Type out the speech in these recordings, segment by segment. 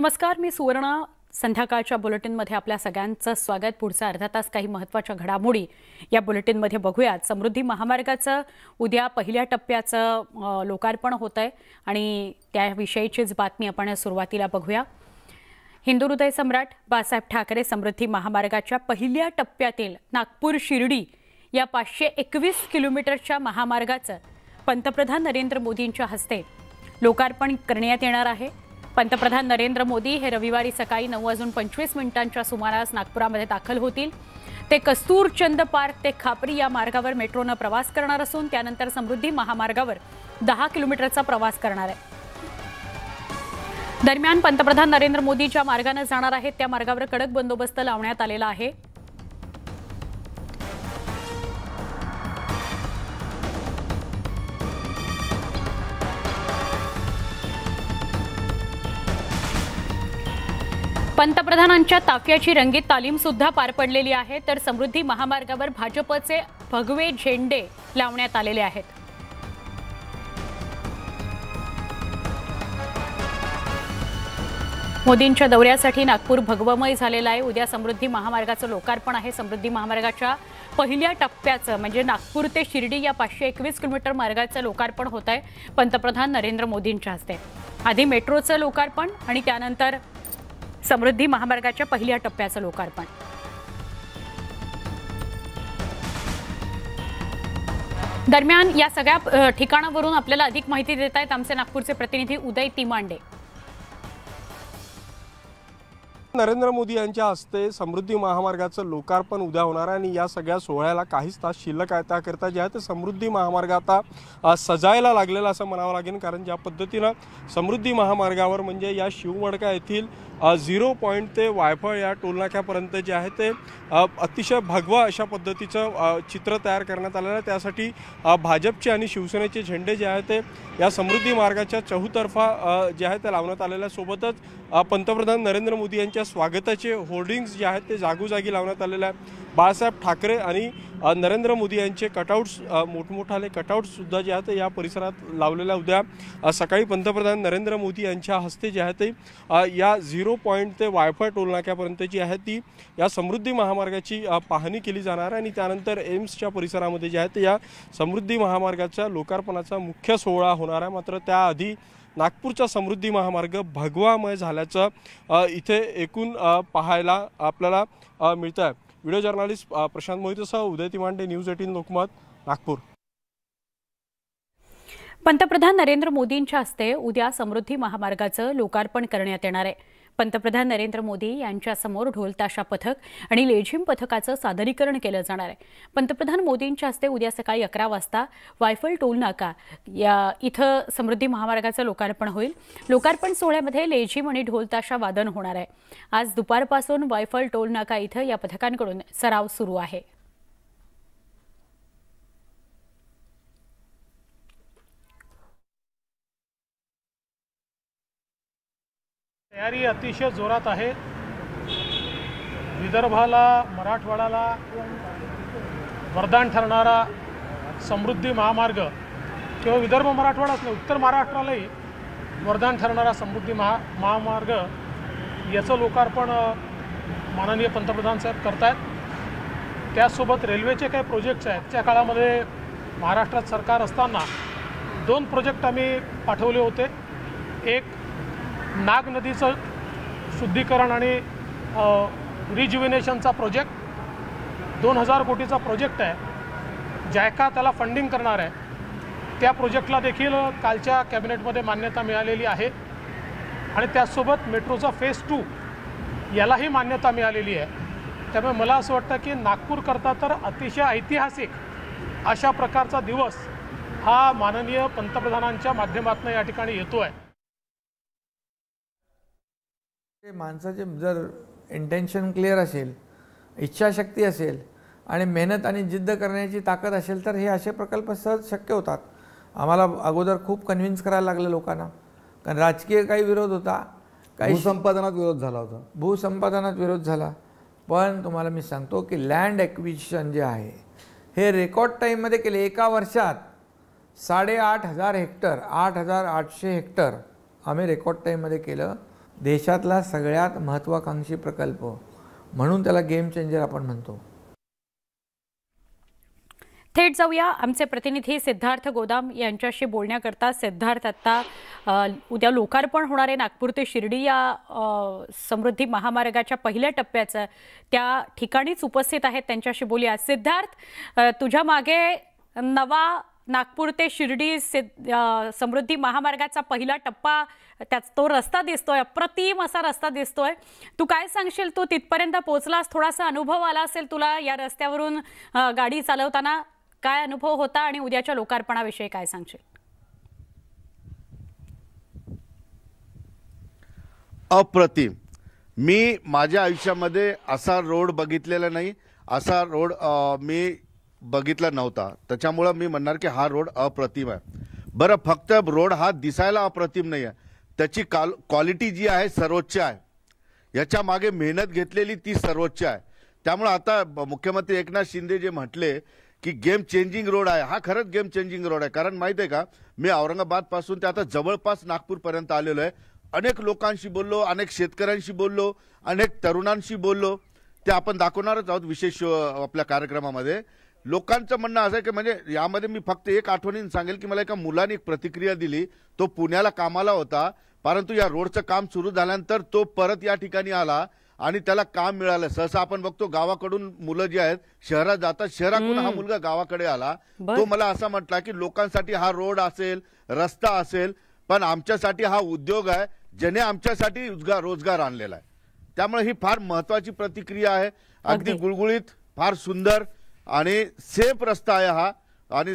नमस्कार, मी सुवर्णा. संध्याकाळच्या बुलेटिनमध्ये आपल्या सगळ्यांचं स्वागत. पुढचा अर्धा तास काही महत्त्वाच्या घडामोडी या बुलेटिनमध्ये बघूयात. समृद्धी महामार्गाचं उद्या पहिल्या टप्प्याचं लोकार्पण होत आहे आणि त्याविषयीचीच बातमी आपण सुरुवातीला बघूया. हिंदू हृदय सम्राट बाळासाहेब ठाकरे समृद्धी महामार्गाच्या पहिल्या टप्प्यातील नागपूर शिर्डी या 521 किलोमीटरच्या महामार्गाचं पंतप्रधान नरेंद्र मोदींच्या हस्ते लोकार्पण करण्यात येणार आहे. पंतप्रधान नरेंद्र मोदी हे रविवारी सकाळी 9:25 सुमारास नागपुरामध्ये दाखल होतील. ते कस्तूरचंद पार्क ते खापरी या मार्गावर मेट्रोनं प्रवास करणार असून त्यानंतर समृद्धी महामार्गावर 10 किलोमीटरचा प्रवास करणार आहे. दरम्यान पंतप्रधान नरेंद्र मोदी ज्या मार्गाने जाणार आहेत त्या मार्गावर कडक बंदोबस्त लावण्यात आलेला आहे. पंतप्रधानांच्या ताफ्याची रंगीत तालीम सुद्धा पार पडलेली आहे. तर समृद्धी महामार्गावर भाजपचे भगवे झेंडे लावण्यात आलेले आहेत. मोदींच्या दौऱ्यासाठी नागपूर भगवमय झालेला आहे. उद्या समृद्धी महामार्गाचं लोकार्पण आहे. समृद्धी महामार्गाच्या पहिल्या टप्प्याचं म्हणजे नागपूर ते शिर्डी या 521 किलोमीटर मार्गाचं लोकार्पण होत आहे पंतप्रधान नरेंद्र मोदींच्या हस्ते. आधी मेट्रोचं लोकार्पण आणि त्यानंतर समृद्धी महामार्गाच्या पहिल्या टप्प्याचं लोकार्पण. दरम्यान या सगळ्या ठिकाणावरून आपल्याला अधिक माहिती देत आहेत आमचे नागपूरचे प्रतिनिधी उदय तिमांडे. नरेंद्र मोदी यांच्या हस्ते समृद्धी महामार्गाचं लोकार्पण उद्या होणार आहे आणि या सगळ्या सोहळ्याला काहीच तास शिल्लक आहे. त्याकरता जे आहे ते समृद्धी महामार्ग आता सजायला लागलेला असं म्हणावं लागेल. कारण ज्या पद्धतीनं समृद्धी महामार्गावर म्हणजे या शिवमडका येथील 0 पॉईंट ते वायफळ या टोलनाक्यापर्यंत जे आहे ते अतिशय भगवा अशा पद्धतीचं चित्र तयार करण्यात आलेलं आहे. त्यासाठी भाजपचे आणि शिवसेनेचे झेंडे जे आहेत ते या समृद्धी मार्गाच्या चहूतर्फा जे आहे ते लावण्यात आलेल्या. सोबतच पंतप्रधान नरेंद्र मोदी यांच्या स्वागताचे होर्डिंग्स जे आहेत ते जागोजागी लावण्यात आलेले आहे. बाळासाहेब ठाकरे आणि नरेंद्र मोदी यांचे कटआउट्स मोठमोठाले कटआउट्ससुद्धा जे आहेत या परिसरात लावलेल्या. उद्या सकाळी पंतप्रधान नरेंद्र मोदी यांच्या हस्ते जे आहे ते या 0 पॉईंट ते वायफळ टोलनाक्यापर्यंत जी आहे ती या समृद्धी महामार्गाची पाहणी केली जाणार आहे आणि त्यानंतर एम्सच्या परिसरामध्ये जे आहे ते या समृद्धी महामार्गाच्या लोकार्पणाचा मुख्य सोहळा होणार आहे. मात्र त्याआधी नागपूरचा समृद्धी महामार्ग भगवामय झाल्याचं इथे एकूण पाहायला आपल्याला मिळतं आहे. व्हिडिओ जर्नलिस्ट प्रशांत मोहितेसह उदय तिमांडे, न्यूज 18 लोकमत, नागपूर. पंतप्रधान नरेंद्र मोदींच्या हस्ते उद्या समृद्धी महामार्गाचं लोकार्पण करण्यात येणार आहे. पंतप्रधान नरेंद्र मोदी यांच्यासमोर ढोलताशा पथक आणि लेझिम पथकाचं सादरीकरण केलं जाणार आहे. पंतप्रधान मोदींच्या हस्ते उद्या सकाळी 11 वाजता वायफळ टोल नाका या इथं समृद्धी महामार्गाचं लोकार्पण होईल. लोकार्पण सोहळ्यामध्ये लेझिम आणि ढोलताशा वादन होणार आहे. आज दुपारपासून वायफळ टोल नाका इथं या पथकांकडून सराव सुरू आहे. तयारी अतिशय जोरात आहे. विदर्भाला, मराठवाड्याला वरदान ठरणारा समृद्धी महामार्ग किंवा विदर्भ मराठवाडाच नाही, उत्तर महाराष्ट्रालाही वरदान ठरणारा समृद्धी महामार्ग याचं लोकार्पण माननीय पंतप्रधान साहेब करतायत. त्यासोबत रेल्वेचे काही प्रोजेक्ट्स आहेत. त्या काळामध्ये महाराष्ट्रात सरकार असताना 2 प्रोजेक्ट आम्ही पाठवले होते. एक नाग नदीचं शुद्धीकरण आणि रिज्युव्हिनेशनचा प्रोजेक्ट 2000 कोटीचा प्रोजेक्ट आहे. जायका त्याला फंडिंग करणार आहे. त्या प्रोजेक्टला देखील कालच्या कॅबिनेटमध्ये मान्यता मिळालेली आहे आणि त्याचसोबत मेट्रोचा फेज 2 यालाही मान्यता मिळालेली आहे. त्यामुळे मला असं वाटतं की नागपूरकरता तर अतिशय ऐतिहासिक अशा प्रकारचा दिवस हा माननीय पंतप्रधानांच्या माध्यमातून या ठिकाणी येतो आहे. माणसाचे जर इंटेन्शन क्लिअर असेल, इच्छाशक्ती असेल आणि मेहनत आणि जिद्द करण्याची ताकद असेल तर हे असे प्रकल्प सहज शक्य होतात. आम्हाला अगोदर खूप कन्व्हिन्स करायला लागलं लोकांना, कारण राजकीय काही विरोध होता, काही भूसंपादनात विरोध झाला होता. भूसंपादनात विरोध झाला. पण तुम्हाला मी सांगतो की लँड ॲक्विजिशन जे आहे हे रेकॉर्ड टाईममध्ये केले. एका वर्षात 8,500 हेक्टर 8,800 हेक्टर आम्ही रेकॉर्ड टाईममध्ये केलं. देशातला सगळ्यात महत्त्वाकांक्षी प्रकल्प, म्हणून त्याला गेम चेंजर आपण म्हणतो. थेट जाऊया आमचे प्रतिनिधी सिद्धार्थ गोदाम यांच्याशी बोलण्याकरता. सिद्धार्थ, आता उद्या लोकार्पण होणारे नागपूर ते शिर्डी या समृद्धी महामार्गाच्या पहिल्या टप्प्याचं त्या ठिकाणीच उपस्थित आहेत, त्यांच्याशी बोलूया. सिद्धार्थ, तुझ्या मागे नवा नागपूर ते शिर्डी समृद्धी महामार्गाचा पहिला टप्पा, तो रस्ता दिसतोय, अप्रतिम असा रस्ता दिसतोय. तू काय सांगशील? तू तिथपर्यंत पोहोचलास, थोडासा अनुभव आला असेल तुला या रस्त्यावरून गाडी चालवताना, काय अनुभव होता आणि उद्याच्या लोकार्पणाविषयी काय सांगशील? अप्रतिम. मी माझ्या आयुष्यामध्ये असा रोड बघितलेला नाही, असा रोड मी बघितला नव्हता. त्याच्यामुळं मी म्हणणार की हा रोड अप्रतिम आहे. बरं, फक्त रोड हा दिसायला अप्रतिम नाही आहे, त्याची क्वालिटी जी आहे सर्वोच्च आहे. याच्या मागे मेहनत घेतलेली ती सर्वोच्च आहे. त्यामुळे आता मुख्यमंत्री एकनाथ शिंदे जे म्हटले की गेम चेंजिंग रोड आहे, हा खरंच गेम चेंजिंग रोड आहे. कारण माहिती आहे का, मी औरंगाबाद पासून ते आता जवळपास नागपूरपर्यंत आलेलो आहे. अनेक लोकांशी बोललो, अनेक शेतकऱ्यांशी बोललो, अनेक तरुणांशी बोललो. ते आपण दाखवणारच आहोत विशेष आपल्या कार्यक्रमामध्ये. लोकांचं म्हणणं असं आहे की म्हणजे यामध्ये मी फक्त एक आठवणीने सांगेल की मला एका मुलाने एक प्रतिक्रिया दिली. तो पुण्याला कामाला होता, परंतु या रोडचं काम सुरू झाल्यानंतर तो परत या ठिकाणी आला आणि त्याला काम मिळालं. सहसा आपण बघतो गावाकडून मुलं जी आहेत शहरात जातात, शहरातून हा मुलगा गावाकडे आला. तो मला असा म्हटला की लोकांसाठी हा रोड असेल, रस्ता असेल, पण आमच्यासाठी हा उद्योग आहे ज्याने आमच्यासाठी रोजगार आणलेला आहे. त्यामुळे ही फार महत्वाची प्रतिक्रिया आहे. अगदी गुळगुळीत, फार सुंदर आणि सेफ रस्ता आहे हा. आणि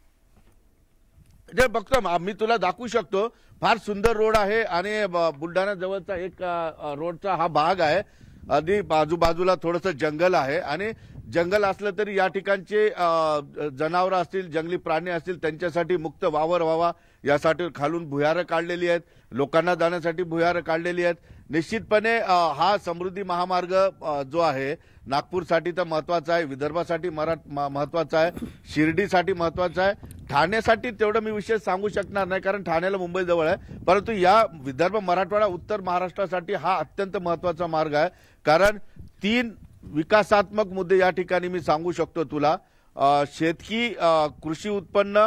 जे बघतो मी तुला दाखवू शकतो, फार सुंदर रोड आहे आणि बुलढाणा जवळचा एक रोडचा हा भाग आहे. अगदी बाजूबाजूला थोडंसं जंगल आहे आणि जंगल असलं तरी या ठिकाणचे जनावरं असतील, जंगली प्राणी असतील, त्यांच्यासाठी मुक्त वावर व्हावा यासाठी खालून भुयारं काढलेली आहेत, लोकांना जाण्यासाठी भुयारं काढलेली आहेत. निश्चितपणे हा समृद्धी महामार्ग जो आहे नागपूरसाठी तर महत्वाचा आहे, विदर्भासाठी महत्वाचा आहे, शिर्डीसाठी महत्वाचा आहे, ठाण्यासाठी तेवढं मी विशेष सांगू शकणार नाही कारण ठाण्याला मुंबई जवळ आहे. परंतु या विदर्भ, मराठवाडा, उत्तर महाराष्ट्रासाठी हा अत्यंत महत्वाचा मार्ग आहे. कारण 3 विकासात्मक मुद्दे या ठिकाणी मी सांगू शकतो तुला. शेतकी, कृषी उत्पन्न,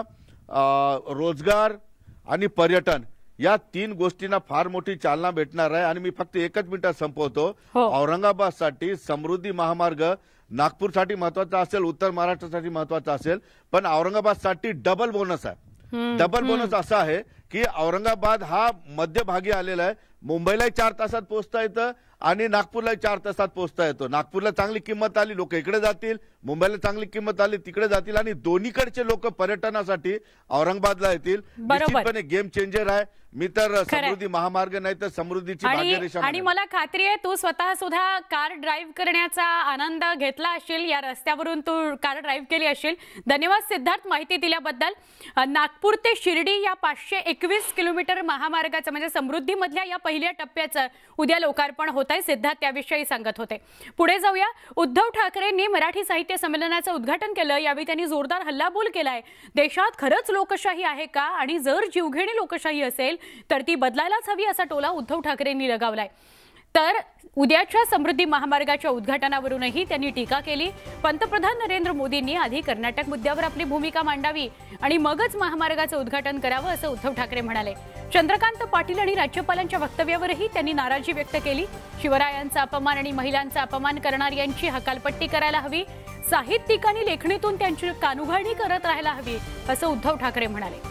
रोजगार आणि पर्यटन, या 3 गोष्टींना फार मोठी चालना भेटणार आहे. आणि मी फक्त एकच मिनिटात संपवतो. औरंगाबादसाठी समृद्धी महामार्ग नागपूरसाठी महत्वाचा असेल, उत्तर महाराष्ट्रासाठी महत्वाचा असेल, पण औरंगाबादसाठी डबल बोनस आहे. डबल बोनस असा आहे की औरंगाबाद हा मध्यभागी आलेला आहे. मुंबईलाही 4 तासात पोहोचता येतं आणि नागपूरलाही 4 तासात पोहोचता येतो. नागपूरला चांगली किंमत आली, लोक इकडे जातील, मुंबईला चांगली किंमत आली, तिकडे जातील आणि दोन्हीकडचे लोक पर्यटनासाठी औरंगाबादला येतील. निश्चितपणे गेम चेंजर आहे. मी तर समृद्धी महामार्ग नाही तर समृद्धीची भाग्यरेषा. आणि मला खात्री आहे तू स्वतः सुद्धा कार ड्राईव्ह करण्याचा आनंद घेतला असेल, या रस्त्यावरून तू कार ड्राईव्ह केली असेल. धन्यवाद सिद्धार्थ माहिती दिल्याबद्दल. नागपूर ते शिर्डी या 521 किलोमीटर महामार्गाचं म्हणजे समृद्धी मधल्या या पहिल्या टप्प्याचं उद्या लोकार्पण होत आहे. सिद्धार्थ त्याविषयी सांगत होते. पुढे जाऊया. उद्धव ठाकरेंनी मराठी साहित्य संमेलनाचं उद्घाटन केलं. यावेळी त्यांनी जोरदार हल्लाबोल केलाय. देशात खरंच लोकशाही आहे का आणि जर जीवघेणी लोकशाही असेल तर ती बदलायलाच हवी असा टोला उद्धव ठाकरेंनी लगावलाय. तर उद्याच्या समृद्धी महामार्गाच्या उद्घाटनावरूनही त्यांनी टीका केली. पंतप्रधान नरेंद्र मोदींनी आधी कर्नाटक मुद्द्यावर आपली भूमिका मांडावी आणि मगच महामार्गाचं उद्घाटन करावं असं उद्धव ठाकरे म्हणाले. चंद्रकांत पाटील आणि राज्यपालांच्या वक्तव्यावरही त्यांनी नाराजी व्यक्त केली. शिवरायांचा अपमान आणि महिलांचा अपमान करणाऱ्यांची हकालपट्टी करायला हवी. साहित्यिकांनी लेखणीतून त्यांची कानउघाडणी करत राहायला हवी असं उद्धव ठाकरे म्हणाले.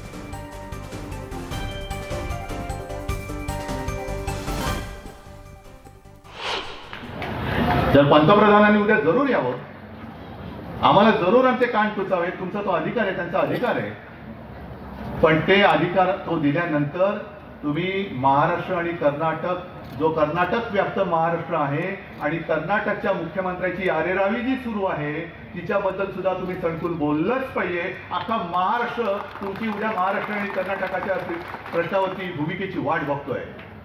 जर पंतप्रधानांनी उद्या जरूर यावं, आम्हाला जरूर आमचे कान टोचावे, तुमचा तो अधिकार आहे, त्यांचा अधिकार आहे. पण ते अधिकार तो दिल्यानंतर तुम्ही महाराष्ट्र आणि कर्नाटक, जो कर्नाटक व्याप्त महाराष्ट्र आहे आणि कर्नाटकच्या मुख्यमंत्र्याची आरेरावी जी सुरू आहे तिच्याबद्दल सुद्धा तुम्ही सणकून बोललंच पाहिजे. अख्खा महाराष्ट्र तुमची उद्या महाराष्ट्र आणि कर्नाटकाच्या प्रश्नावरती भूमिकेची वाट बघतोय.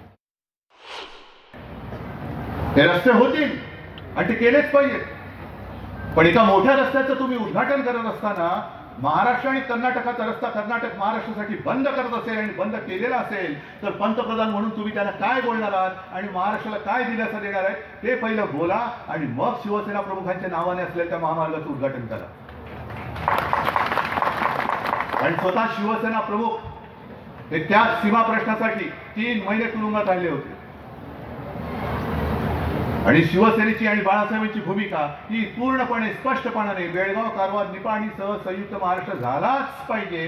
हे रस्ते होतील आणि ते केलेच पाहिजे. पण एका मोठ्या रस्त्याचं तुम्ही उद्घाटन करत असताना महाराष्ट्र आणि कर्नाटकाचा रस्ता कर्नाटक महाराष्ट्रासाठी बंद करत असेल आणि बंद केलेला असेल तर पंतप्रधान म्हणून तुम्ही त्याला काय बोलणार आहात आणि महाराष्ट्राला काय दिलासा देणार आहे ते पहिलं बोला आणि मग शिवसेना प्रमुखांच्या नावाने असलेल्या त्या महामार्गाचं उद्घाटन करा. आणि स्वतः शिवसेना प्रमुख हे त्या सीमा प्रश्नासाठी 3 महिने तुरुंगात राहिले होते आणि शिवसेनेची आणि बाळासाहेबांची भूमिका ही पूर्णपणे स्पष्टपणाने बेळगाव कारवार निपाणीसह संयुक्त महाराष्ट्र झालाच पाहिजे.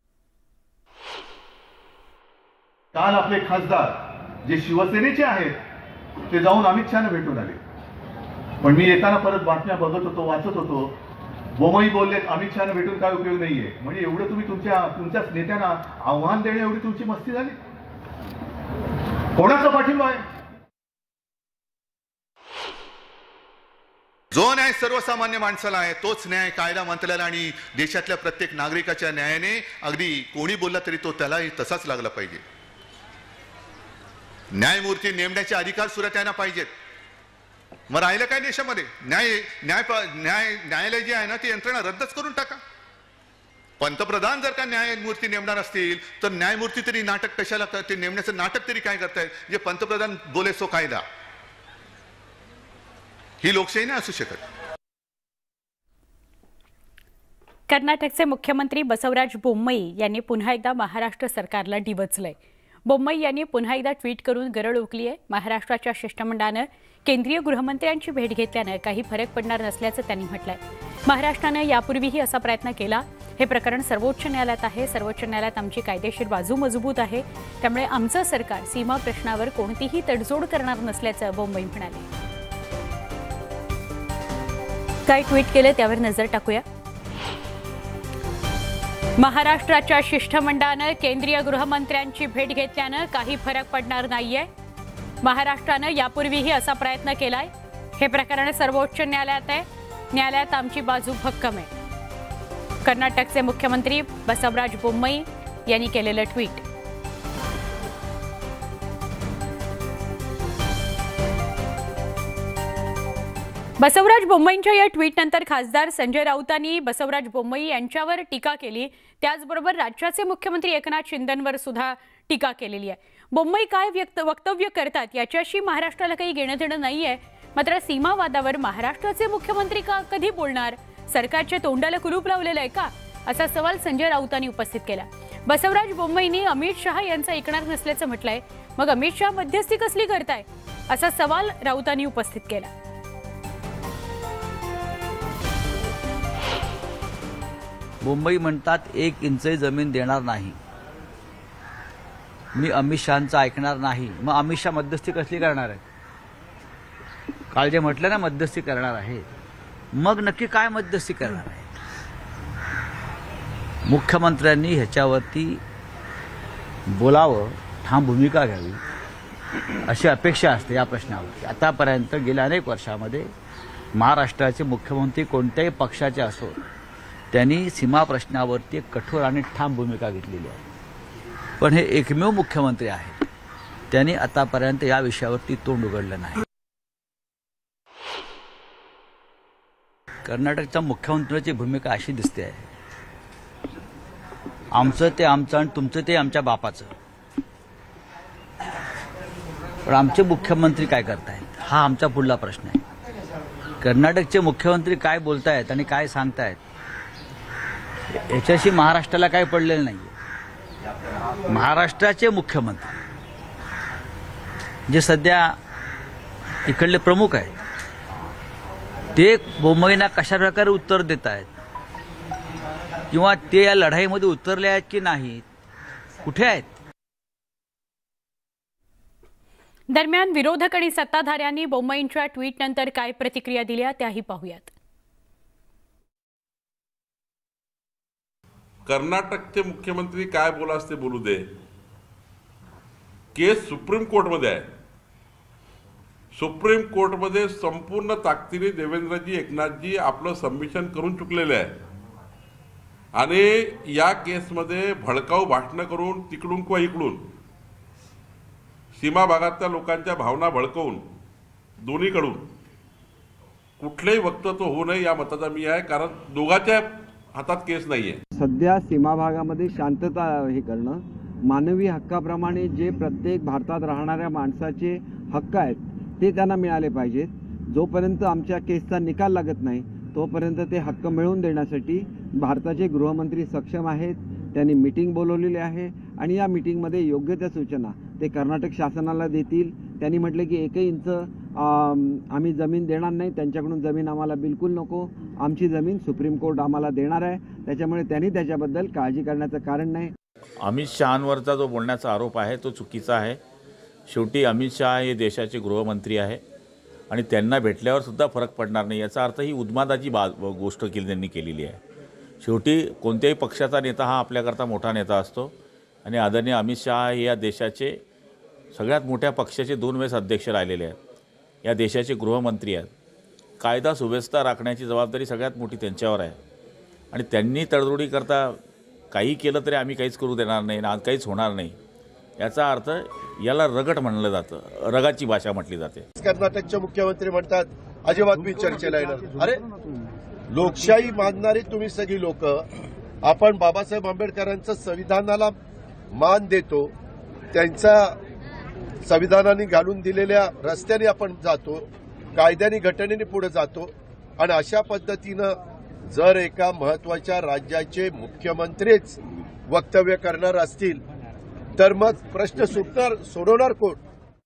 काल आपले खासदार जे शिवसेनेचे आहेत ते जाऊन अमित शहाना भेटून आले, पण मी येताना परत बातम्या बघत होतो, वाचत होतो. बोमई बोलले अमित शहाना भेटून काय उपयोग नाहीये. म्हणजे एवढं तुम्ही तुमच्याच नेत्यांना आव्हान देणे एवढी तुमची मस्ती झाली. कोणाचा पाठिंबा आहे? जो न्याय सर्वसामान्य माणसाला आहे तोच न्याय कायदा मंत्र्याला आणि देशातल्या प्रत्येक नागरिकाच्या न्यायाने अगदी कोणी बोलला तरी तो त्यालाही तसाच लागला पाहिजे. न्यायमूर्ती नेमण्याचे अधिकार सुद्धा त्यांना पाहिजेत. मग राहिलं काय देशामध्ये? न्यायालय जे आहे ना ती यंत्रणा रद्दच करून टाका. पंतप्रधान जर का न्यायमूर्ती नेमणार असतील तर न्यायमूर्ती तरी नाटक कशाला, ते नेमण्याचं नाटक तरी काय करतायत? जे पंतप्रधान बोले सो कायदा, ही लोकशाही नाही असू शकत. कर्नाटकचे मुख्यमंत्री बसवराज बोम्मई यांनी पुन्हा एकदा महाराष्ट्र सरकारला डिवचलंय. बोम्मई यांनी पुन्हा एकदा ट्विट करून गरळ ओकली आहे. महाराष्ट्राच्या शिष्टमंडळानं केंद्रीय गृहमंत्र्यांची भेट घेतल्यानं काही फरक पडणार नसल्याचं त्यांनी म्हटलंय. महाराष्ट्रानं यापूर्वीही असा प्रयत्न केला. हे प्रकरण सर्वोच्च न्यायालयात आहे. सर्वोच्च न्यायालयात आमची कायदेशीर बाजू मजबूत आहे. त्यामुळे आमचं सरकार सीमा प्रश्नावर कोणतीही तडजोड करणार नसल्याचं बोम्मई म्हणाले. काय ट्विट केलं त्यावर नजर टाकूया. महाराष्ट्राच्या शिष्टमंडळानं केंद्रीय गृहमंत्र्यांची भेट घेतल्यानं काही फरक पडणार नाहीये. महाराष्ट्रानं यापूर्वीही असा प्रयत्न केलाय. हे प्रकरण सर्वोच्च न्यायालयात आहे. न्यायालयात आमची बाजू भक्कम आहे. कर्नाटकचे मुख्यमंत्री बसवराज बोम्मई यांनी केलेलं ट्विट. बसवराज बोम्मईंच्या या ट्विटनंतर खासदार संजय राऊतांनी बसवराज बोम्मई यांच्यावर टीका केली. त्याचबरोबर राज्याचे मुख्यमंत्री एकनाथ शिंदेंवर सुद्धा टीका केलेली आहे. बोम्मई काय वक्तव्य करतात याच्याशी महाराष्ट्राला काही घेणं देणं नाहीये. मात्र सीमा वादावर महाराष्ट्राचे मुख्यमंत्री कधी बोलणार? सरकारच्या तोंडाला कुलूप लावलेलं आहे का? असा सवाल संजय राऊतांनी उपस्थित केला. बसवराज बोम्मईंनी अमित शहा यांचं ऐकणार नसल्याचं म्हटलंय. मग अमित शहा मध्यस्थी कसली करताय असा सवाल राऊतांनी उपस्थित केला. मुंबई म्हणतात 1 इंच जमीन देणार नाही, मी अमित शहांचं ऐकणार नाही. मग अमित शहा मध्यस्थी कसली करणार आहे? काल जे म्हटलं ना मध्यस्थी करणार आहे, मग नक्की काय मध्यस्थी करणार आहे? मुख्यमंत्र्यांनी ह्याच्यावरती बोलावं, ठाम भूमिका घ्यावी अशी अपेक्षा असते या प्रश्नावरती. आतापर्यंत गेल्या अनेक वर्षामध्ये महाराष्ट्राचे मुख्यमंत्री कोणत्याही पक्षाचे असो त्यांनी सीमा प्रश्नावरती कठोर आणि ठाम भूमिका घेतलेली आहे. पण हे एकमेव मुख्यमंत्री आहेत त्यांनी आतापर्यंत या विषयावरती तोंड उघडलं नाही. कर्नाटकच्या मुख्यमंत्र्यांची भूमिका अशी दिसते आहे, आमचं ते आमचं आणि तुमचं ते आमच्या बापाचं. पण आमचे मुख्यमंत्री काय करतायत हा आमचा पुढला प्रश्न आहे. कर्नाटकचे मुख्यमंत्री काय बोलतायत आणि काय सांगतायत याच्याशी महाराष्ट्राला काय पडलेलं नाही. महाराष्ट्राचे मुख्यमंत्री जे सध्या इकडले प्रमुख आहेत ते बोम्मईंना कशा प्रकारे उत्तर देत आहेत किंवा ते या लढाईमध्ये उतरले आहेत की नाही, कुठे आहेत? दरम्यान विरोधक आणि सत्ताधाऱ्यांनी बोम्मईंच्या ट्विटनंतर काय प्रतिक्रिया दिल्या त्याही पाहूयात. कर्नाटकचे मुख्यमंत्री काय बोलास ते बोलू दे. केस सुप्रीम कोर्टमध्ये आहे. सुप्रीम कोर्टमध्ये संपूर्ण ताकदीने देवेंद्रजी एकनाथजी आपलं सबमिशन करून चुकलेले आहे आणि या केसमध्ये भडकाऊ भाषणं करून तिकडून किंवा इकडून सीमा भागातल्या लोकांच्या भावना भडकवून दोन्हीकडून कुठलंही वक्तव्य होऊ नये या मताचा मी आहे. कारण दोघांच्या हातात केस नाहीये. सध्या सीमा भागामध्ये शांतता हे करणं, मानवी हक्काप्रमाणे जे प्रत्येक भारतात राहणाऱ्या माणसाचे हक्क आहेत ते त्यांना मिळाले पाहिजेत. जोपर्यंत आमच्या केसचा निकाल लागत नाही तोपर्यंत ते हक्क मिळवून देण्यासाठी भारताचे गृहमंत्री सक्षम आहेत. त्यांनी मीटिंग बोलवलेली आहे आणि या मीटिंगमध्ये योग्य त्या सूचना ते कर्नाटक शासनाला देतील. त्यांनी म्हटलं की 1 इंच आम्ही जमीन देणार नाही, त्यांच्याकडून जमीन आम्हाला बिलकुल नको, आमची जमीन सुप्रीम कोर्ट आम्हाला देणार आहे. त्याच्यामुळे त्यांनी त्याच्याबद्दल काळजी करण्याचं कारण नाही. अमित शहांवरचा जो बोलण्याचा आरोप आहे तो चुकीचा आहे. शेवटी अमित शहा हे देशाचे गृहमंत्री आहे आणि त्यांना भेटल्यावर सुद्धा फरक पडणार नाही, याचा अर्थ ही उन्मादाची गोष्ट त्यांनी केलेली आहे. शेवटी कोणत्याही पक्षाचा नेता हा आपल्याकरता मोठा नेता असतो आणि आदरणीय अमित शहा हे या देशाचे सगळ्यात मोठ्या पक्षाचे 2 वेळेस अध्यक्ष राहिलेले आहेत. या देशाचे गृहमंत्री आहेत. कायदा सुव्यवस्था राखण्याची जबाबदारी सगळ्यात मोठी त्यांच्यावर आहे आणि त्यांनी तडजोडीकरता काही केलं तरी आम्ही काहीच करू देणार नाही ना काहीच होणार नाही, याचा अर्थ याला रगट म्हणलं जातं, रगाची भाषा म्हटली जाते. कर्नाटकचे मुख्यमंत्री म्हणतात अजिबात मी चर्चेला येणार. अरे लोकशाही मानणारी तुम्ही सगळी लोक, आपण बाबासाहेब आंबेडकरांचं संविधानाला मान देतो, त्यांच्या संविधानाने घालून दिलेल्या रस्त्याने आपण जातो, कायद्याने घटनेने पुढे जातो आणि अशा पद्धतीनं जर एका महत्वाच्या राज्याचे मुख्यमंत्रीच वक्तव्य करणार असतील तर मग प्रश्न सोडवणार कोण?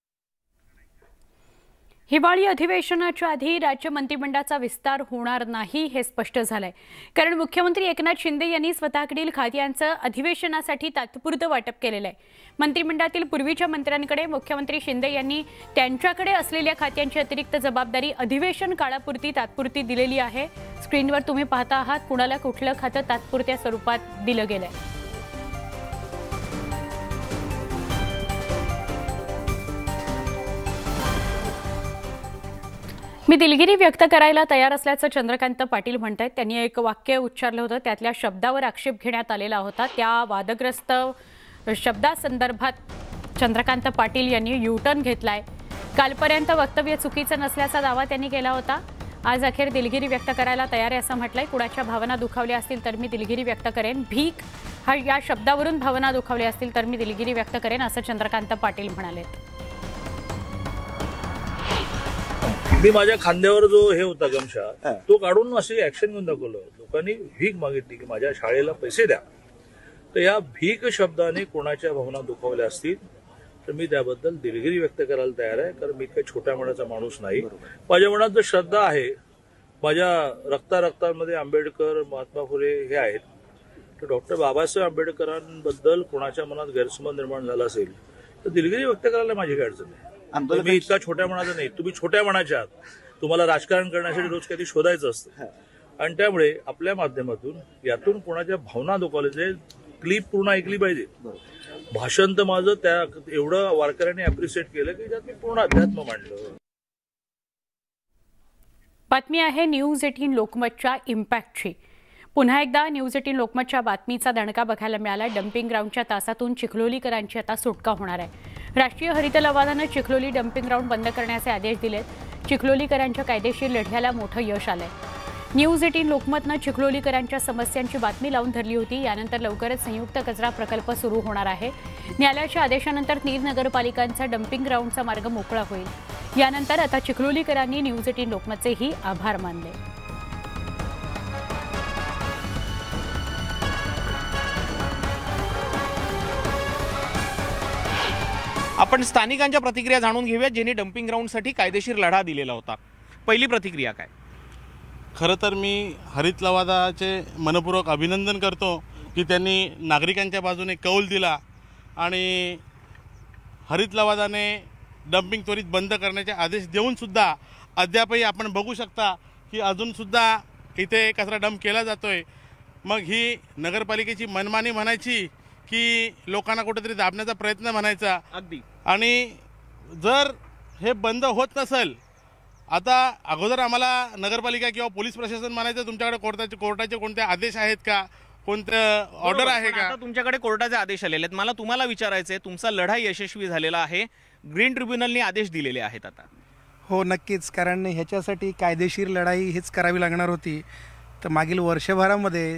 हिवाळी अधिवेशनाच्या आधी राज्य मंत्रिमंडळाचा विस्तार होणार नाही हे स्पष्ट झालंय, कारण मुख्यमंत्री एकनाथ शिंदे यांनी स्वतःकडील खात्यांचं अधिवेशनासाठी तात्पुरतं वाटप केलेलं आहे. मंत्रिमंडळातील पूर्वीच्या मंत्र्यांकडे मुख्यमंत्री शिंदे यांनी त्यांच्याकडे असलेल्या खात्यांची अतिरिक्त जबाबदारी अधिवेशन काळापुरती तात्पुरती दिलेली आहे. स्क्रीनवर तुम्ही पाहता आहात कुणाला कुठलं खातं तात्पुरत्या स्वरूपात दिलं गेलंय. मी दिलगिरी व्यक्त करायला तयार असल्याचं चंद्रकांत पाटील म्हणतात. त्यांनी एक वाक्य उच्चारलं होतं, त्यातल्या शब्दावर आक्षेप घेण्यात आलेला होता. त्या वादग्रस्त शब्दासंदर्भात चंद्रकांत पाटील यांनी युटर्न घेतलाय. कालपर्यंत वक्तव्य चुकीचं नसल्याचा दावा त्यांनी केला होता. आज अखेर दिलगिरी व्यक्त करायला तयार आहे असं म्हटलंय. कुणाच्या भावना दुखावल्या असतील तर मी दिलगिरी व्यक्त करेन. भीक हा या शब्दावरून भावना दुखावल्या असतील तर मी दिलगिरी व्यक्त करेन असं चंद्रकांत पाटील म्हणाले. मी माझ्या खांद्यावर जो हे होता गमशा तो काढून अशी ऍक्शन घेऊन दाखवलं. लोकांनी भीक मागितली की माझ्या शाळेला पैसे द्या. तर या भीक शब्दाने कोणाच्या भावना दुखावल्या असतील तर मी त्याबद्दल दिलगिरी व्यक्त करायला तयार आहे, कारण मी काही छोट्या मनाचा माणूस नाही. माझ्या मनात जो श्रद्धा आहे, माझ्या रक्तामध्ये आंबेडकर, महात्मा फुले हे आहेत, तर डॉक्टर बाबासाहेब आंबेडकरांबद्दल कोणाच्या मनात गैरसमज निर्माण झाला असेल तर दिलगिरी व्यक्त करायला माझी काही अडचण नाही. मी इतका छोट्या मनाचा नाही, तुम्ही छोट्या मनाचे आहात. तुम्हाला राजकारण करण्यासाठी रोज काही शोधायचं असतं आणि त्यामुळे आपल्या माध्यमातून यातून कोणाच्या भावना दुखावल्याचे क्लिप पूर्ण ऐकली पाहिजे. भाषण तर माझं त्या एवढं वारकऱ्यांनी अप्रिशिएट केलं की त्यात मी पूर्ण अध्यात्म मांडलं. बातमी आहे न्यूज 18 लोकमतच्या इम्पॅक्टची. पुन्हा एकदा न्यूज 18 लोकमतच्या बातमीचा दणका बघायला मिळाला. डम्पिंग ग्राउंडच्या तासातून चिखलोलीकरांची आता सुटका होणार आहे. राष्ट्रीय हरित लवादानं चिखलोली डम्पिंग ग्राउंड बंद करण्याचे आदेश दिलेत. चिखलोलीकरांच्या कायदेशीर लढ्याला मोठं यश आलंय. न्यूज 18 लोकमतनं चिखलोलीकरांच्या समस्यांची बातमी लावून धरली होती. यानंतर लवकरच संयुक्त कचरा प्रकल्प सुरू होणार आहे. न्यायालयाच्या आदेशानंतर 3 नगरपालिकांचा डम्पिंग ग्राउंडचा मार्ग मोकळा होईल. यानंतर आता चिखलोलीकरांनी न्यूज 18 लोकमतचेही आभार मानले. आपण स्थानिकांच्या प्रतिक्रिया जाणून घेऊया, ज्यांनी डम्पिंग ग्राउंडसाठी कायदेशीर लढा दिलेला होता. पहिली प्रतिक्रिया काय? खरं तर मी हरित लवादाचे मनपूर्वक अभिनंदन करतो की त्यांनी नागरिकांच्या बाजूने कौल दिला आणि हरित लवादाने डम्पिंग त्वरित बंद करण्याचे आदेश देऊनसुद्धा अद्यापही आपण बघू शकता की अजूनसुद्धा इथे कचरा डंप केला जातोय. मग ही नगरपालिकेची मनमानी म्हणायची की लोकांना कुठेतरी दाबण्याचा प्रयत्न म्हणायचा. अगदी. आणि जर हे बंद होत नसेल, आता अगोदर आम्हाला नगरपालिका किंवा पोलीस प्रशासन म्हणायचं तुमच्याकडे कोर्टाचे कोणते आदेश आहेत का, कोणतं ऑर्डर आहे का? आता तुमच्याकडे कोर्टाचे आदेश आलेले आहेत. मला तुम्हाला विचारायचं आहे, तुमचा लढा यशस्वी झालेला आहे, ग्रीन ट्रिब्युनलने आदेश दिलेले आहेत आता. हो नक्कीच, कारण ह्याच्यासाठी कायदेशीर लढाई हीच करावी लागणार होती. तर मागील वर्षभरामध्ये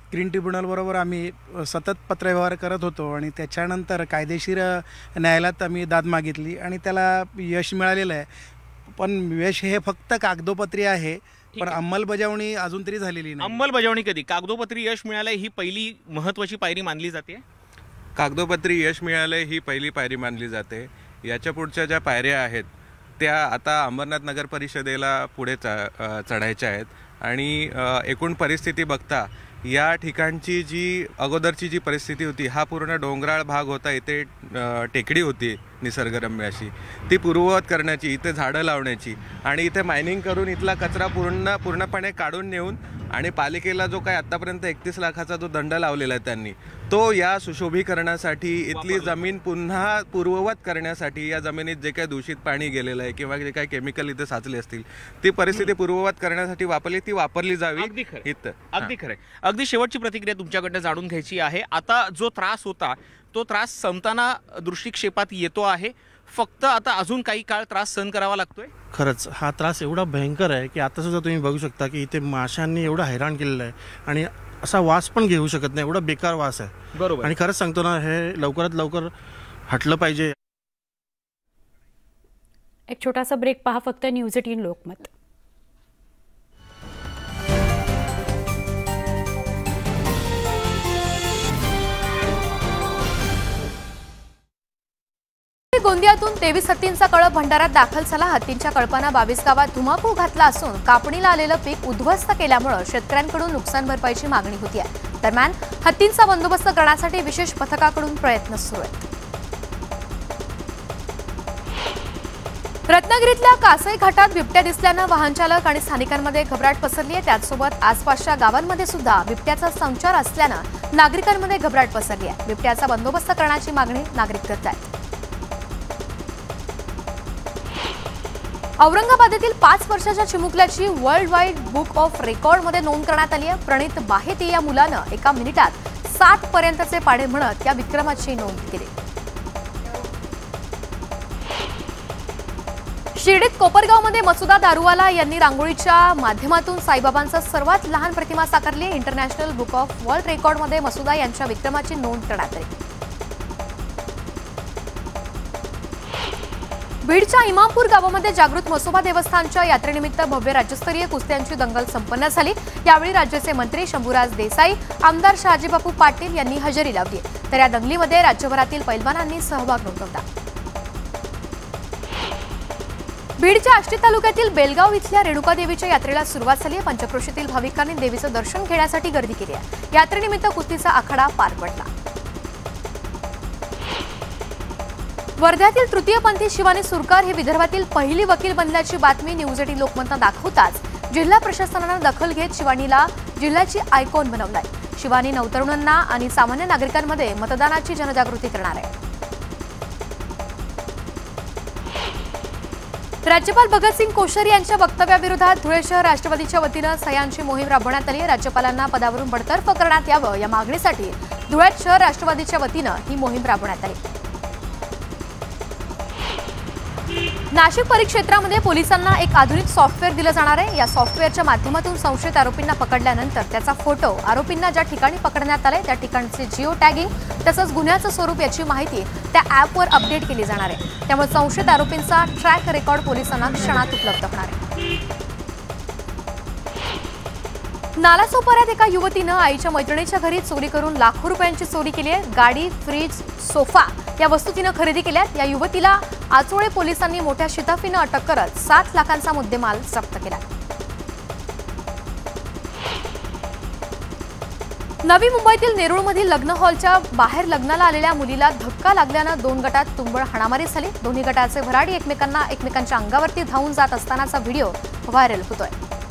ग्रीन ट्रिब्युनलबरोबर आम्ही सतत पत्रव्यवहार करत होतो आणि त्याच्यानंतर कायदेशीर न्यायालयात आम्ही दाद मागितली आणि त्याला यश मिळालेलं आहे. पण यश हे फक्त कागदोपत्री आहे, पण अंमलबजावणी अजून तरी झालेली नाही. अंमलबजावणी कधी? कागदोपत्री यश मिळालंय ही पहिली महत्त्वाची पायरी मानली जाते. कागदोपत्री यश मिळालंय ही पहिली पायरी मानली जाते. याच्या पुढच्या ज्या पायऱ्या आहेत त्या आता अंबरनाथ नगर परिषदेला पुढे चढायच्या आहेत आणि एकूण परिस्थिती बघता या ठिकाणची जी अगोदरची जी परिस्थिती होती, हा पूर्ण डोंगराळ भाग होता, इथे टेकडी होती निसर्गरम्य अशी, ती पूर्ववत करण्याची, इथे झाडं लावण्याची आणि इथे मायनिंग करून इथला कचरा पूर्णपणे काढून नेऊन आणि पालिकेला जो काय आत्तापर्यंत 31 लाखाचा जो दंड लावलेला आहे त्यांनी, तो या सुशोभीकरणासाठी, इथली जमीन पुन्हा पूर्ववत करण्यासाठी, या जमिनीत जे काही दूषित पाणी गेलेलं आहे किंवा जे काही केमिकल इथे साचले असतील ती परिस्थिती पूर्ववत करण्यासाठी ती वापरली जावी. अगदी खरं. अगदी शेवटची प्रतिक्रिया तुमच्याकडनं जाणून घ्यायची आहे. आता जो त्रास होता तो त्रास संपताना दृष्टिक्षेपात येतो आहे, फक्त आता अजून काही काळ त्रास सहन करावा लागतोय. खरंच हा त्रास एवढा भयंकर आहे की आता सुद्धा तुम्ही बघू शकता की इथे माशांनी एवढं हैराण केलेलं आहे आणि असा वास पण घेऊ शकत नाही, एवढा बेकार वास आहे. बरोबर. आणि खरंच सांगतो ना, हे लवकरात लवकर हटलं पाहिजे. एक छोटासा ब्रेक पहा फक्त. न्यूज 18 लोकमत. गोंदियातून 23 हत्तींचा कळप भंडारात दाखल झाला. हत्तींच्या कळपानं 22 गावात धुमाकूळ घातला असून कापणीला आलेलं पीक उद्ध्वस्त केल्यामुळे शेतकऱ्यांकडून नुकसान भरपाईची मागणी होती आहे. दरम्यान हत्तींचा बंदोबस्त करण्यासाठी विशेष पथकाकडून प्रयत्न सुरू आहेत. रत्नागिरीतल्या कासई घाटात बिबट्या दिसल्यानं वाहन चालक आणि स्थानिकांमध्ये घबराट पसरली आहे. त्याचसोबत आसपासच्या गावांमध्ये सुद्धा बिबट्याचा संचार असल्यानं नागरिकांमध्ये घबराट पसरली आहे. बिबट्याचा बंदोबस्त करण्याची मागणी नागरिक करत आहेत. औरंगाबादेतील 5 वर्षाच्या चिमुकल्याची वर्ल्ड वाईड बुक ऑफ रेकॉर्डमध्ये नोंद करण्यात आली आहे. प्रणित बाहेती या मुलानं एका मिनिटात 60 पर्यंतचे पाढे म्हणत या विक्रमाची नोंद केली. शिर्डीत कोपरगावमध्ये मसुदा दारुवाला यांनी रांगोळीच्या माध्यमातून साईबाबांचा सर्वात लहान प्रतिमा साकारली. इंटरनॅशनल बुक ऑफ वर्ल्ड रेकॉर्डमध्ये मसुदा यांच्या विक्रमाची नोंद करण्यात आली. बीडच्या इमामपूर गावामध्ये जागृत म्हसोबा देवस्थानच्या यात्रेनिमित्त भव्य राज्यस्तरीय कुस्त्यांची दंगल संपन्न झाली. यावेळी राज्याचे मंत्री शंभूराज देसाई, आमदार शहाजीबापू पाटील यांनी हजेरी लावली. तर या दंगलीमध्ये राज्यभरातील पैलवानांनी सहभाग नोंदवला. बीडच्या आष्टी तालुक्यातील बेलगाव इथल्या रेणुका देवीच्या यात्रेला सुरुवात झाली आहे. पंचक्रोशीतील भाविकांनी देवीचं दर्शन घेण्यासाठी गर्दी केली आहे. यात्रेनिमित्त कुस्तीचा आखाडा पार पडला. वर्ध्यातील तृतीयपंथी शिवानी सुरकार ही विदर्भातील पहिली वकील बनल्याची बातमी न्यूज 18 लोकमतनं दाखवताच जिल्हा प्रशासनानं दखल घेत शिवानीला जिल्ह्याची आयकॉन बनवलाय. शिवानी नवतरुणांना आणि सामान्य नागरिकांमध्ये मतदानाची जनजागृती करणार आहे. राज्यपाल भगतसिंग कोश्यारी यांच्या वक्तव्याविरोधात धुळे शहर राष्ट्रवादीच्या वतीनं सह्यांची मोहीम राबवण्यात आली. राज्यपालांना पदावरून बडतर्फ करण्यात यावं या मागणीसाठी धुळ्यात शहर राष्ट्रवादीच्या वतीनं ही मोहीम राबवण्यात आली. नाशिक परिक्षेत्रामध्ये पोलिसांना एक आधुनिक सॉफ्टवेअर दिलं जाणार आहे. या सॉफ्टवेअरच्या माध्यमातून संशयित आरोपींना पकडल्यानंतर त्याचा फोटो, आरोपींना ज्या ठिकाणी पकडण्यात आले त्या ठिकाणचे जिओ टॅगिंग तसंच गुन्ह्याचं स्वरूप याची माहिती त्या ॲपवर अपडेट केली जाणार आहे. त्यामुळे संशयित आरोपींचा ट्रॅक रेकॉर्ड पोलिसांना क्षणात उपलब्ध होणार आहे. नालासोपाऱ्यात एका युवतीनं आईच्या मैत्रिणीच्या घरी चोरी करून लाखो रुपयांची चोरी केली आहे. गाडी, फ्रीज, सोफा या वस्तू तिनं खरेदी केल्यात. या युवतीला आचोळे पोलिसांनी मोठ्या शिताफीनं अटक करत 7 लाखांचा मुद्देमाल जप्त केला. नवी मुंबईतील नेरूळमधील लग्न हॉलच्या बाहेर लग्नाला आलेल्या मुलीला धक्का लागल्यानं 2 गटात तुंबळ हाणामारी झाली. दोन्ही गटाचे भराडी एकमेकांच्या अंगावरती धावून जात असतानाचा व्हिडिओ व्हायरल होतोय.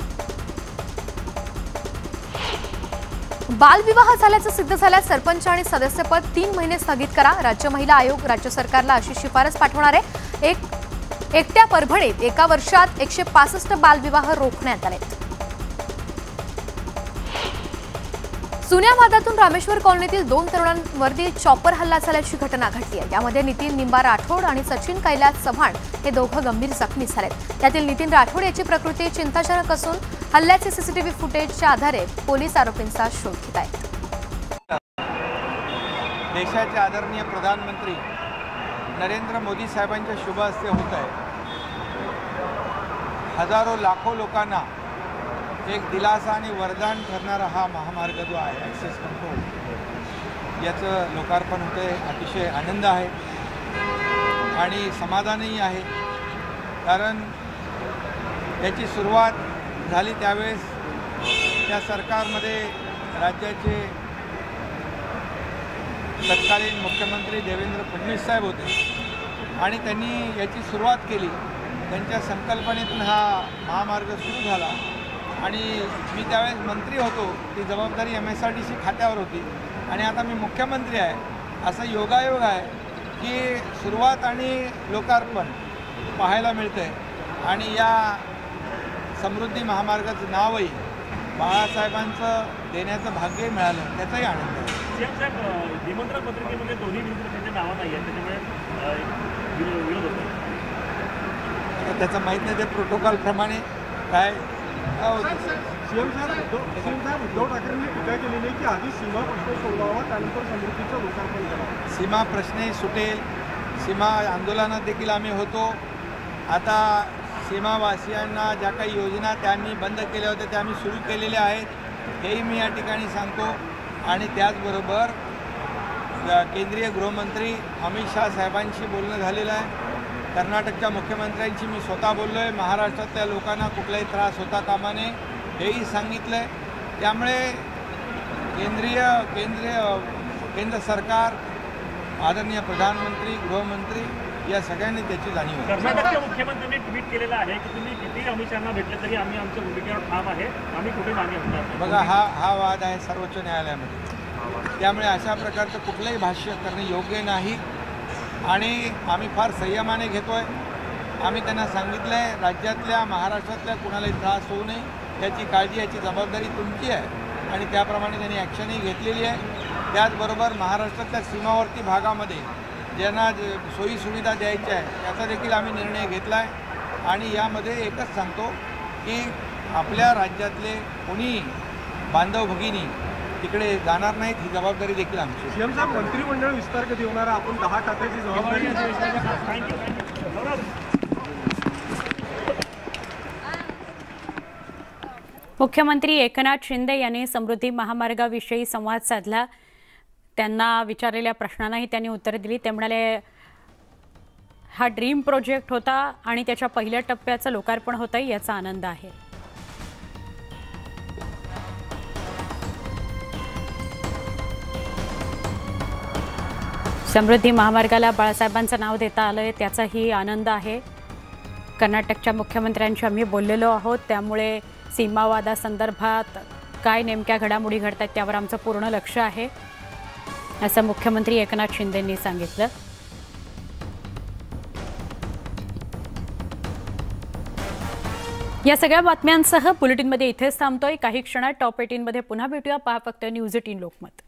बालविवाह झाल्याचं सिद्ध झाल्यास सरपंच आणि सदस्यपद 3 महिने स्थगित करा. राज्य महिला आयोग राज्य सरकारला अशी शिफारस पाठवणार आहे. एकट्या परभणीत एका वर्षात 165 बालविवाह रोखण्यात आले. जुन्या वादातून रामेश्वर कॉलनीतील 2 तरुणांवरती चॉपर हल्ला झाल्याची घटना घडली आहे. यामध्ये नितीन निंबा राठोड आणि सचिन कैलास चव्हाण हे दोघं गंभीर जखमी झालेत. त्यातील नितीन राठोड याची प्रकृती चिंताजनक असून हल्ल्याचे सीसीटीव्ही फुटेजच्या आधारे पोलीस आरोपींचा शोध घेत आहेत. देशाचे आदरणीय प्रधानमंत्री नरेंद्र मोदी साहेबांच्या शुभ हस्ते होत आहे। हजारो लाखो लोकांना एक दिलासा आणि वरदान ठरणारा हा महामार्ग जो आहे ॲक्सेस कंट्रोल, याचं लोकार्पण होतं आहे। अतिशय आनंद आहे आणि समाधानही आहे, कारण याची सुरुवात झाली त्यावेळेस त्या सरकारमध्ये राज्याचे तत्कालीन मुख्यमंत्री देवेंद्र फडणवीस साहेब होते आणि त्यांनी याची सुरुवात केली। त्यांच्या संकल्पनेतून हा महामार्ग सुरू झाला आणि मी त्यावेळेस मंत्री होतो, ती जबाबदारी MSRTC खात्यावर होती आणि आता मी मुख्यमंत्री आहे। असा योगायोग आहे की सुरुवात आणि लोकार्पण पाहायला मिळतं आहे आणि या समृद्धी महामार्गाचं नावही बाळासाहेबांचं देण्याचं भाग्य मिळालं, त्याचाही आनंद आहे। निमंत्रण पत्रिकेमध्ये दोन्ही विरुद्ध त्यांच्या नावं नाही आहेत, त्याच्यामुळे विरोध होतो। त्याचं माहीत नाही, ते प्रोटोकॉलप्रमाणे काय सीएम साहेब उद्धव ठाकरेंनी टीका केलेली आहे की आधी सीमा प्रश्न सोडवावा, त्यानंतर समृद्धीचं लोकार्पण करावं। सीमा प्रश्नही सुटेल, सीमा आंदोलनात देखील आम्ही होतो। आता सीमावासियांना ज्या काही योजना त्यांनी बंद केल्या होत्या त्या आम्ही सुरू केलेल्या आहेत, हेही मी या ठिकाणी सांगतो। आणि त्याचबरोबर केंद्रीय गृहमंत्री अमित शाह साहेबांशी बोलणं झालेलं आहे। कर्नाटकच्या मुख्यमंत्र्यांशी मी स्वतः बोललो आहे। महाराष्ट्रातल्या लोकांना कुठलाही त्रास होता कामा नये हेही सांगितलं आहे। त्यामुळे केंद्र सरकार, आदरणीय प्रधानमंत्री, गृहमंत्री या सगळ्यांनी त्याची जाणीव आहे। कर्नाटकच्या मुख्यमंत्र्यांनी ट्विट केलेलं आहे की तुम्ही किती अमित शहाना भेटले तरी आम्ही आमच्या भूमिकेवर ठाम आहे, आम्ही कुठे मागे होणार। बघा, हा वाद आहे सर्वोच्च न्यायालयामध्ये, त्यामुळे अशा प्रकारचं कुठलंही भाष्य करणे योग्य नाही आणि आम्ही फार संयमाने घेतो आहे। आम्ही त्यांना सांगितलं आहे राज्यातल्या, महाराष्ट्रातल्या कुणालाही त्रास होऊ नये याची काळजी, याची जबाबदारी तुमची आहे आणि त्याप्रमाणे त्यांनी ॲक्शनही घेतलेली आहे। त्याचबरोबर महाराष्ट्रातल्या सीमावर्ती भागामध्ये ज्यांना सोयीसुविधा द्यायच्या आहे त्याचा देखील आम्ही निर्णय घेतला आहे आणि यामध्ये एकच सांगतो की आपल्या राज्यातले कोणी बांधव भगिनी तिकडे जाणार नाहीत, ही जबाबदारी देखील आमची। सीएम साहेब, मंत्रिमंडळ विस्तार कधी होणार? आपण 10 खात्याची जबाबदारी मुख्यमंत्री एकनाथ शिंदे यांनी समृद्धी महामार्गाविषयी संवाद साधला। त्यांना विचारलेल्या प्रश्नांनाही त्यांनी उत्तर दिली। ते म्हणाले हा ड्रीम प्रोजेक्ट होता आणि त्याच्या पहिल्या टप्प्याचं लोकार्पण होतंय, याचा आनंद आहे। समृद्धी महामार्गाला बाळासाहेबांचं नाव देता आलंय, त्याचाही आनंद आहे। कर्नाटकच्या मुख्यमंत्र्यांशी आम्ही बोललेलो आहोत, त्यामुळे सीमावादासंदर्भात काय नेमक्या घडामोडी घडतात त्यावर आमचं पूर्ण लक्ष आहे, असं मुख्यमंत्री एकनाथ शिंदेंनी सांगितलं। या सगळ्या बातम्यांसह बुलेटिनमध्ये इथेच थांबतोय। काही क्षणात टॉप 18 मध्ये पुन्हा भेटूया। पहा फक्त न्यूज 18 लोकमत।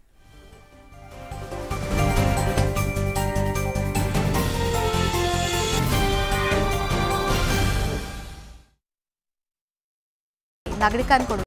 नागरिकांकडून